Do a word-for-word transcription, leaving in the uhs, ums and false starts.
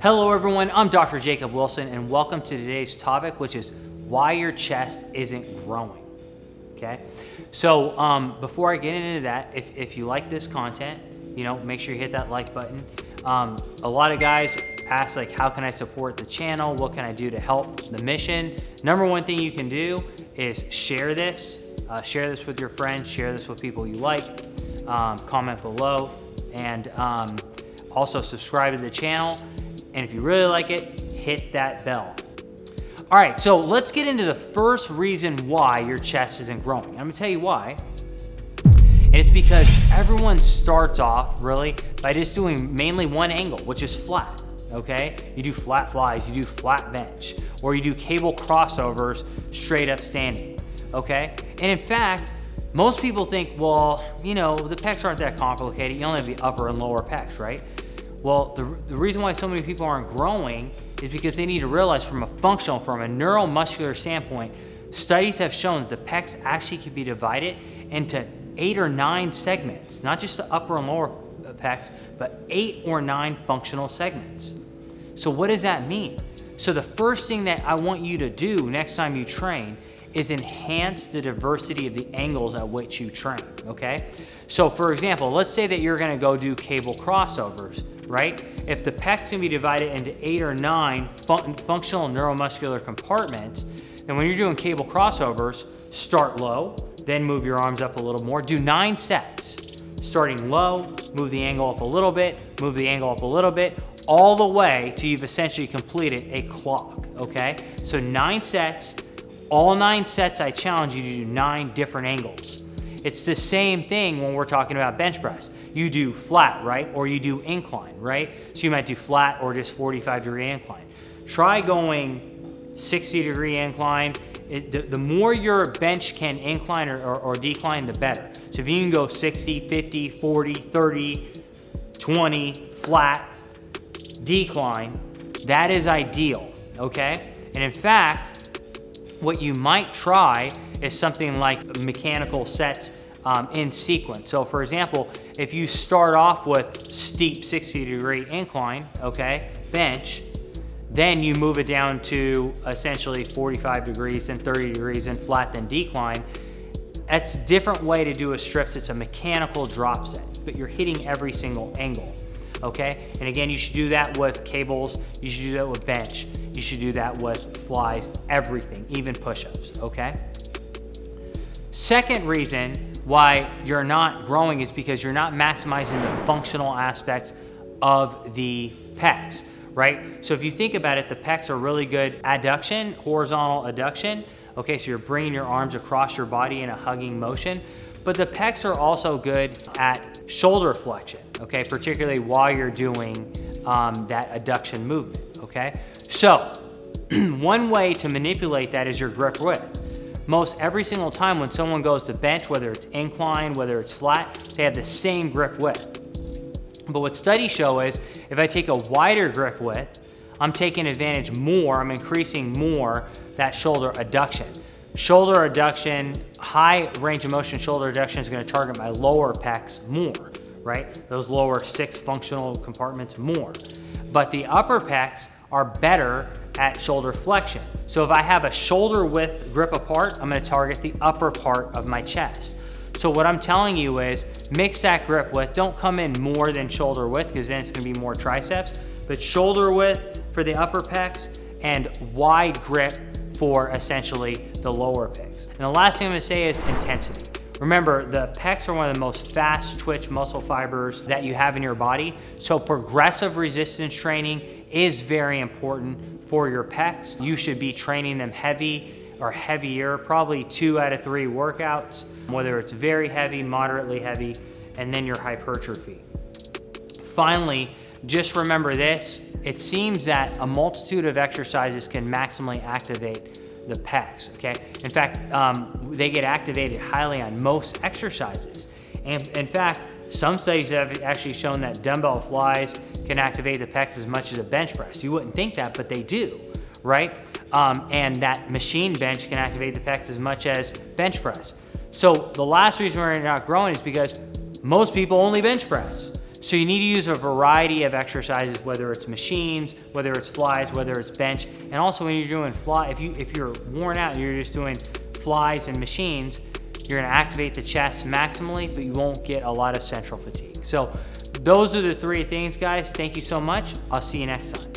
Hello everyone, I'm Doctor Jacob Wilson and welcome to today's topic, which is why your chest isn't growing, okay? So um, before I get into that, if, if you like this content, you know, make sure you hit that like button. Um, a lot of guys ask like, how can I support the channel? What can I do to help the mission? Number one thing you can do is share this. Uh, share this with your friends, share this with people you like, um, comment below, and um, also subscribe to the channel. And if you really like it, hit that bell. All right, so let's get into the first reason why your chest isn't growing. I'm gonna tell you why. And it's because everyone starts off really by just doing mainly one angle, which is flat, okay? You do flat flies, you do flat bench, or you do cable crossovers straight up standing, okay? And in fact, most people think, well, you know, the pecs aren't that complicated. You only have the upper and lower pecs, right? Well, the, the reason why so many people aren't growing is because they need to realize from a functional, from a neuromuscular standpoint, studies have shown that the pecs actually can be divided into eight or nine segments, not just the upper and lower pecs, but eight or nine functional segments. So what does that mean? So the first thing that I want you to do next time you train is enhance the diversity of the angles at which you train, okay? So for example, let's say that you're gonna go do cable crossovers, right? If the pecs can be divided into eight or nine fun functional neuromuscular compartments, then when you're doing cable crossovers, start low, then move your arms up a little more. Do nine sets, starting low, move the angle up a little bit, move the angle up a little bit, all the way till you've essentially completed a clock, okay? So nine sets, all nine sets, I challenge you to do nine different angles. It's the same thing when we're talking about bench press. You do flat, right? Or you do incline, right? So you might do flat or just forty-five degree incline. Try going sixty degree incline. It, the, the more your bench can incline or, or, or decline, the better. So if you can go sixty, fifty, forty, thirty, twenty, flat, decline, that is ideal, okay? And in fact, what you might try is something like mechanical sets um, in sequence. So for example, if you start off with steep sixty degree incline, okay, bench, then you move it down to essentially forty-five degrees and thirty degrees and flat then decline. That's a different way to do a strips. It's a mechanical drop set, but you're hitting every single angle, okay? And again, you should do that with cables. You should do that with bench. You should do that with flies, everything, even push-ups, okay? Second reason why you're not growing is because you're not maximizing the functional aspects of the pecs, right? So if you think about it, the pecs are really good adduction, horizontal adduction, okay? So you're bringing your arms across your body in a hugging motion, but the pecs are also good at shoulder flexion, okay? Particularly while you're doing um, that adduction movement, okay? So one way to manipulate that is your grip width. Most every single time when someone goes to bench, whether it's incline, whether it's flat, they have the same grip width. But what studies show is if I take a wider grip width, I'm taking advantage more, I'm increasing more that shoulder adduction. Shoulder adduction, high range of motion shoulder adduction is going to target my lower pecs more, right? Those lower six functional compartments more. But the upper pecs are better at shoulder flexion. So if I have a shoulder width grip apart, I'm gonna target the upper part of my chest. So what I'm telling you is mix that grip width. Don't come in more than shoulder width because then it's gonna be more triceps, but shoulder width for the upper pecs and wide grip for essentially the lower pecs. And the last thing I'm gonna say is intensity. Remember, the pecs are one of the most fast twitch muscle fibers that you have in your body. So progressive resistance training is very important for your pecs. You should be training them heavy or heavier, probably two out of three workouts, whether it's very heavy, moderately heavy, and then your hypertrophy. Finally, just remember this, it seems that a multitude of exercises can maximally activate the pecs, okay? In fact, um, they get activated highly on most exercises. And in fact, some studies have actually shown that dumbbell flies can activate the pecs as much as a bench press. You wouldn't think that, but they do, right? Um, and that machine bench can activate the pecs as much as bench press. So the last reason we're not growing is because most people only bench press. So you need to use a variety of exercises, whether it's machines, whether it's flies, whether it's bench. And also when you're doing fly, if, you, if you're worn out and you're just doing flies and machines, you're gonna activate the chest maximally, but you won't get a lot of central fatigue. So those are the three things, guys. Thank you so much. I'll see you next time.